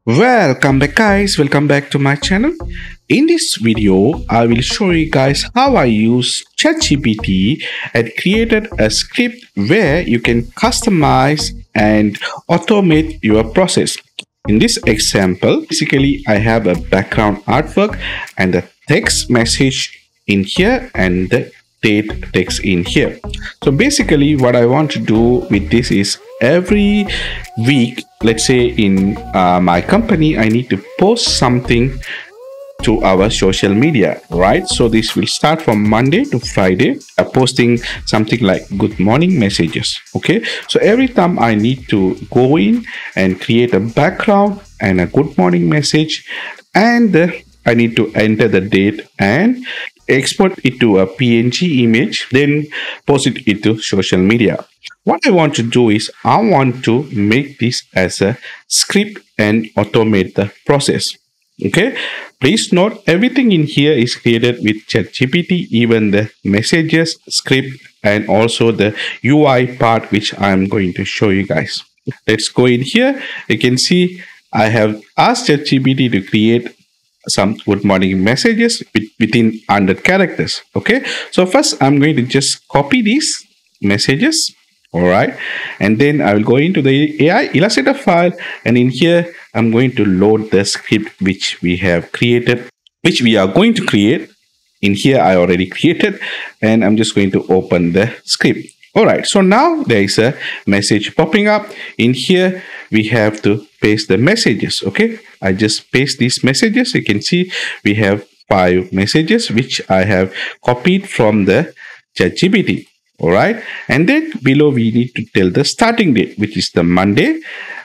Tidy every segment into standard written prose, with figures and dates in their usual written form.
Welcome back guys, welcome back to my channel. In this video, I will show you guys how I use ChatGPT and created a script where you can customize and automate your process. In this example, basically I have a background artwork and the text message in here and the date text in here. So basically what I want to do with this is every week, let's say in my company, I need to post something to our social media, right? So this will start from Monday to Friday, posting something like good morning messages. Okay, so every time I need to go in and create a background and a good morning message, and I need to enter the date and export it to a PNG image, then post it into social media. What I want to do is I want to make this as a script and automate the process. Okay, please note everything in here is created with ChatGPT, even the messages, script, and also the UI part, which I'm going to show you guys. Let's go in here. You can see I have asked ChatGPT to create some good morning messages within 100 characters. Okay, so first I'm going to just copy these messages. All right, and then I will go into the AI Illustrator file, and in here I'm going to load the script which we have created, which we are going to create. In here I already created, and I'm just going to open the script. All right, so now there is a message popping up. In here we have to paste the messages. Okay, I just paste these messages. You can see we have 5 messages which I have copied from the ChatGPT. All right, and then below we need to tell the starting date, which is the Monday.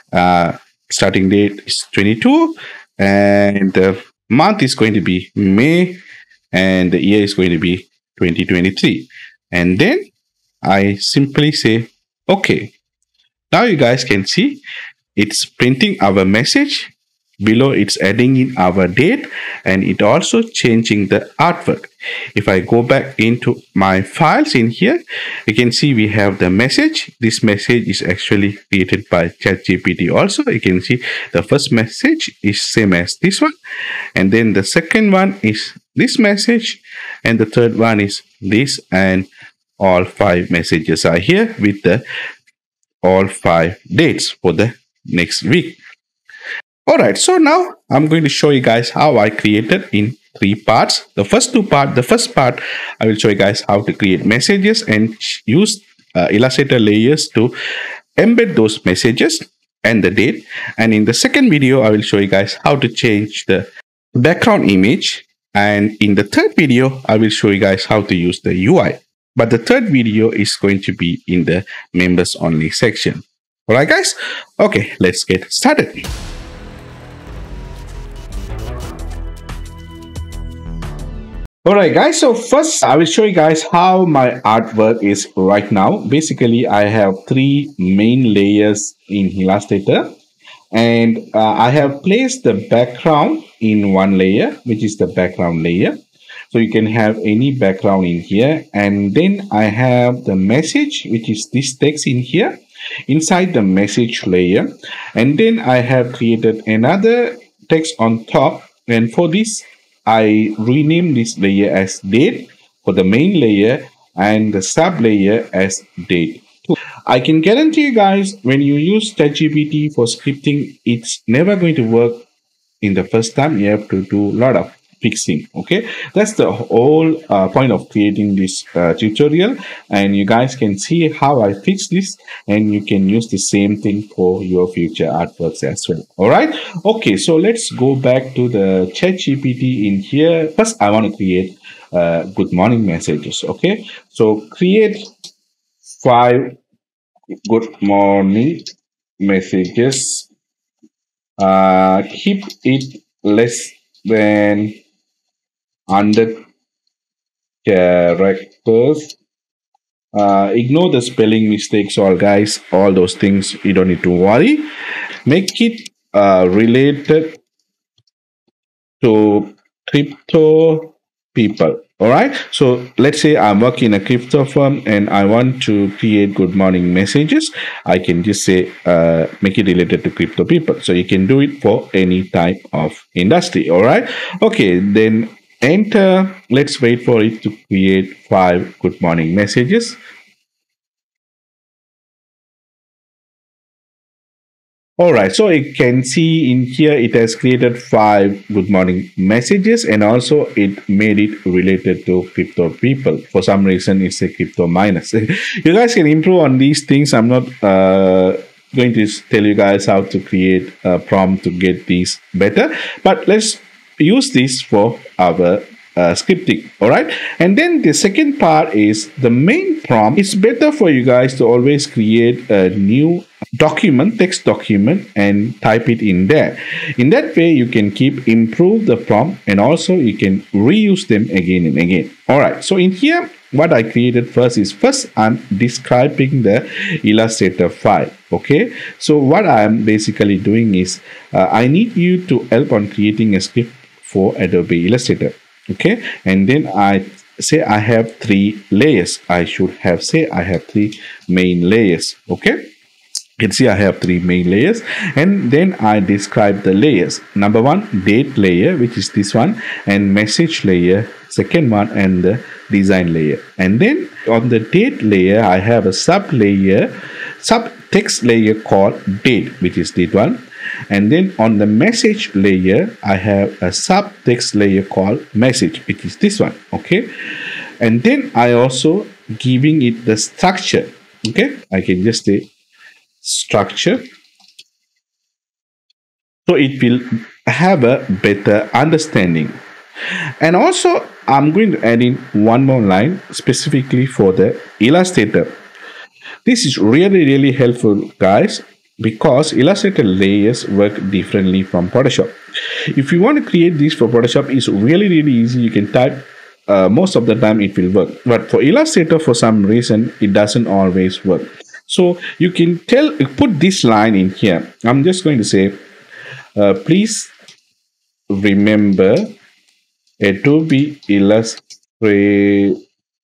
Starting date is 22, and the month is going to be May, and the year is going to be 2023. And then I simply say okay. Now you guys can see it's printing our message. Below it's adding in our date, and it also changing the artwork. If I go back into my files in here, you can see we have the message. This message is actually created by ChatGPT. Also, you can see the first message is same as this one, and then the second one is this message, and the third one is this, and all 5 messages are here with the all 5 dates for the next week. All right, so now I'm going to show you guys how I created in 3 parts. The first part, I will show you guys how to create messages and use Illustrator layers to embed those messages and the date. And in the second video, I will show you guys how to change the background image. And in the third video, I will show you guys how to use the UI. But the third video is going to be in the members only section. All right, guys. Okay, let's get started. Alright guys, so first I will show you guys how my artwork is right now. Basically, I have 3 main layers in Illustrator, and I have placed the background in one layer, which is the background layer. So you can have any background in here, and then I have the message, which is this text in here inside the message layer, and then I have created another text on top, and for this I rename this layer as date for the main layer and the sub layer as date. I can guarantee you guys, when you use ChatGPT for scripting, it's never going to work in the first time. You have to do a lot of fixing. Okay, that's the whole point of creating this tutorial, and you guys can see how I fix this, and you can use the same thing for your future artworks as well. All right, okay, so let's go back to the ChatGPT in here. First I want to create good morning messages. Okay, so create 5 good morning messages. Keep it less than 100 characters. Ignore the spelling mistakes, all guys, all those things you don't need to worry. Make it related to crypto people. All right. So let's say I'm working in a crypto firm and I want to create good morning messages. I can just say make it related to crypto people. So you can do it for any type of industry. All right. Okay. Then enter. Let's wait for it to create 5 good morning messages. All right, so you can see in here it has created 5 good morning messages, and also it made it related to crypto people. For some reason, it's a crypto miners. You guys can improve on these things. I'm not going to tell you guys how to create a prompt to get these better, but let's use this for our scripting. All right, and then the second part is the main prompt. It's better for you guys to always create a new document, text document, and type it in there. In that way you can keep improve the prompt, and also you can reuse them again and again. All right, so in here what I created first I'm describing the Illustrator file. Okay, so what I'm basically doing is I need you to help on creating a script for Adobe Illustrator. Okay, and then I say I have 3 layers. I should have say I have 3 main layers. Okay, you can see I have 3 main layers, and then I describe the layers. Number 1, date layer, which is this one, and message layer, second one, and the design layer. And then on the date layer I have a sub text layer called date, which is this one. And then on the message layer I have a subtext layer called message, which is this one. Okay, and then I also giving it the structure. Okay, I can just say structure, so it will have a better understanding. And also I'm going to add in one more line specifically for the Illustrator. This is really helpful, guys, because Illustrator layers work differently from Photoshop. If you want to create this for Photoshop, it's really easy. You can type, most of the time it will work, but for Illustrator for some reason it doesn't always work. So you can put this line in here. I'm just going to say please remember Adobe Illustrator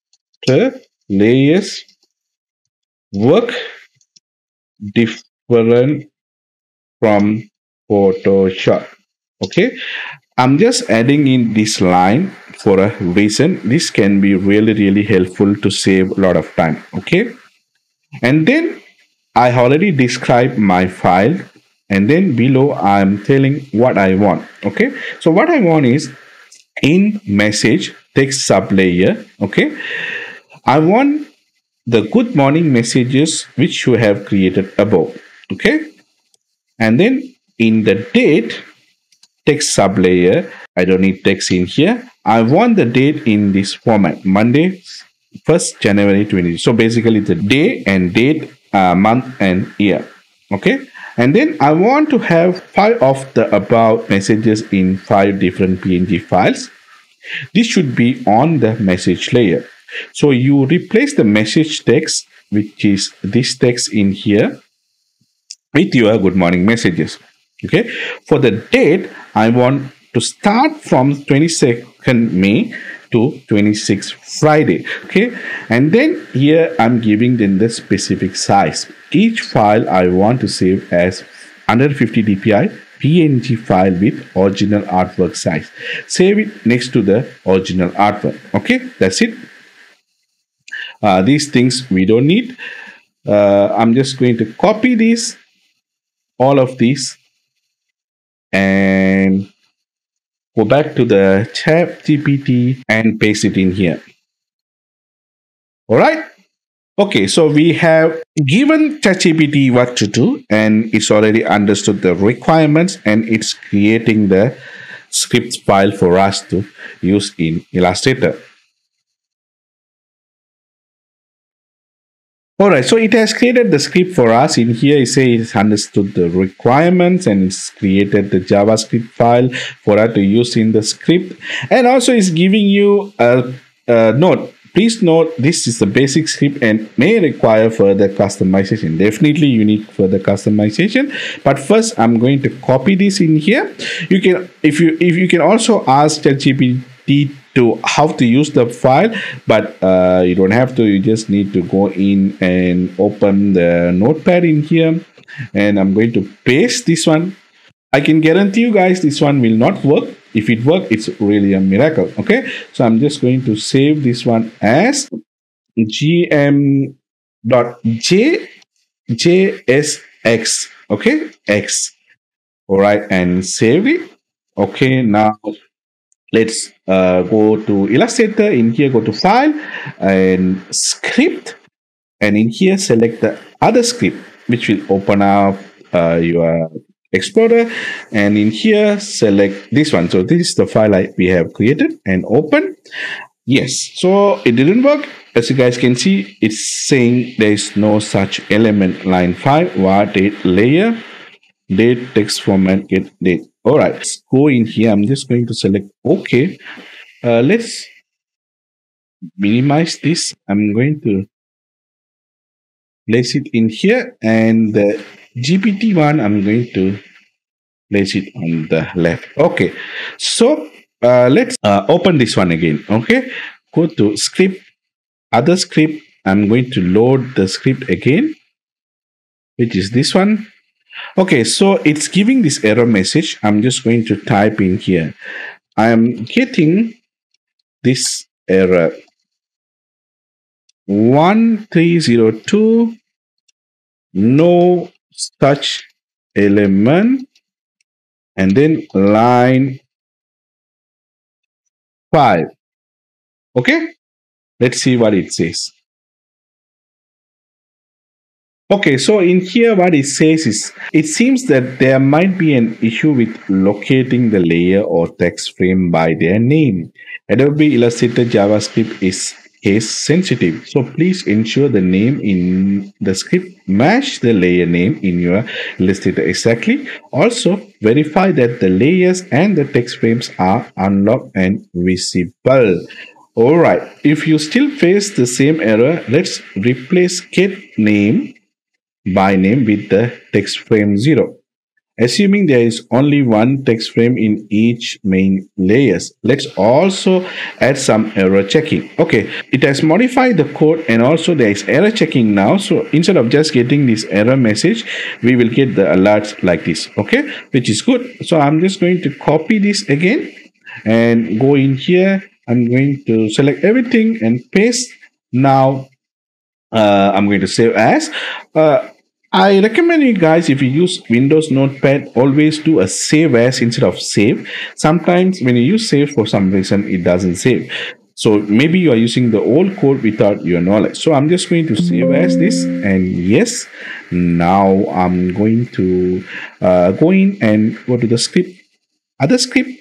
layers work different from Photoshop. Okay, I'm just adding in this line for a reason. This can be really helpful to save a lot of time. Okay, and then I already described my file, and then below I'm telling what I want. Okay, so what I want is in message text sub layer. Okay, I want the good morning messages which you have created above. Okay, and then in the date text sub layer, I don't need text in here. I want the date in this format, Monday 1st January 20. So basically the day and date, month and year. Okay, and then I want to have 5 of the above messages in 5 different PNG files. This should be on the message layer. So you replace the message text, which is this text in here, with your good morning messages. Okay, for the date I want to start from 22nd May to 26th Friday. Okay, and then here I'm giving them the specific size. Each file I want to save as 150 dpi PNG file with original artwork size. Save it next to the original artwork. Okay, that's it. These things we don't need. I'm just going to copy these, all of these, and go back to the chat GPT and paste it in here. All right. Okay, so we have given ChatGPT what to do, and it's already understood the requirements, and it's creating the script file for us to use in Illustrator. Alright, so it has created the script for us. In here, it says it's understood the requirements and it's created the JavaScript file for us to use in the script. And also it's giving you a note. Please note this is the basic script and may require further customization. Definitely you need further customization. But first I'm going to copy this in here. You can if you can also ask ChatGPT to how to use the file, but you don't have to. You just need to go in and open the notepad in here, and I'm going to paste this one. I can guarantee you guys this one will not work. If it works, it's really a miracle. Okay, so I'm just going to save this one as gm.jsx. Okay, x. All right, and save it. Okay, now let's go to Illustrator. In here, go to File and Script, and in here select the other script, which will open up your Explorer, and in here select this one. So this is the file we have created, and open. Yes, so it didn't work. As you guys can see, it's saying there is no such element. Line 5 var date layer date text format get date. All right, let's go in here. I'm just going to select OK. Let's minimize this. I'm going to place it in here, and the GPT one I'm going to place it on the left. Okay, so let's open this one again. Okay, go to script, other script. I'm going to load the script again, which is this one. Okay, so it's giving this error message. I'm just going to type in here. I'm getting this error 1302, no such element, and then line 5. Okay, let's see what it says. Okay, so in here what it says is, it seems that there might be an issue with locating the layer or text frame by their name. Adobe Illustrator JavaScript is case sensitive, so please ensure the name in the script match the layer name in your Illustrator exactly. Also, verify that the layers and the text frames are unlocked and visible. Alright, if you still face the same error, let's replace get name by name with the text frame 0. Assuming there is only one text frame in each main layers, let's also add some error checking. Okay, it has modified the code, and also there is error checking now. So instead of just getting this error message, we will get the alerts like this. Okay, which is good. So I'm just going to copy this again and go in here. I'm going to select everything and paste. Now I'm going to save as. I recommend you guys, if you use Windows Notepad, always do a save as instead of save. Sometimes when you use save, for some reason it doesn't save. So maybe you are using the old code without your knowledge. So I'm just going to save as this, and yes. Now I'm going to go in and go to the script, other script,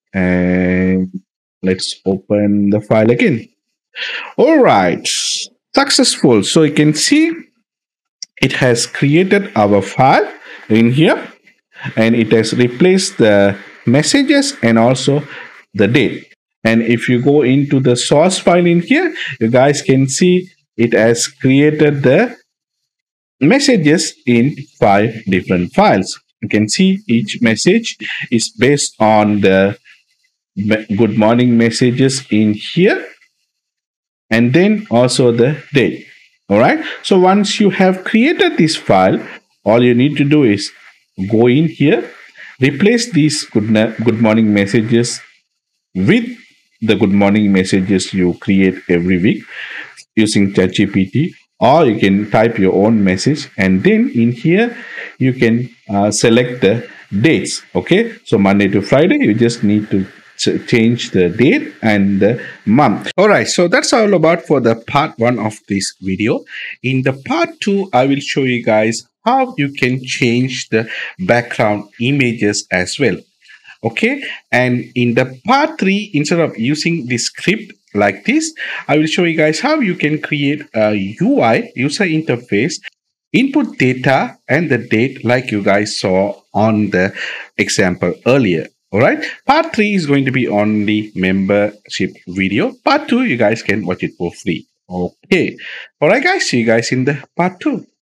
and let's open the file again. All right, successful. So you can see it has created our file in here, and it has replaced the messages and also the date. And if you go into the source file in here, you guys can see it has created the messages in 5 different files. You can see each message is based on the good morning messages in here, and then also the date. All right, so once you have created this file, all you need to do is go in here, replace these good morning messages with the good morning messages you create every week using ChatGPT, or you can type your own message, and then in here you can select the dates. Okay, so Monday to Friday, you just need to change the date and the month. All right, so that's all about for the part 1 of this video. In the part 2, I will show you guys how you can change the background images as well. Okay, and in the part 3, instead of using the script like this, I will show you guys how you can create a UI, user interface, input data and the date like you guys saw on the example earlier. All right, part 3 is going to be on the membership video. Part 2, you guys can watch it for free. Okay, all right guys, see you guys in the part 2.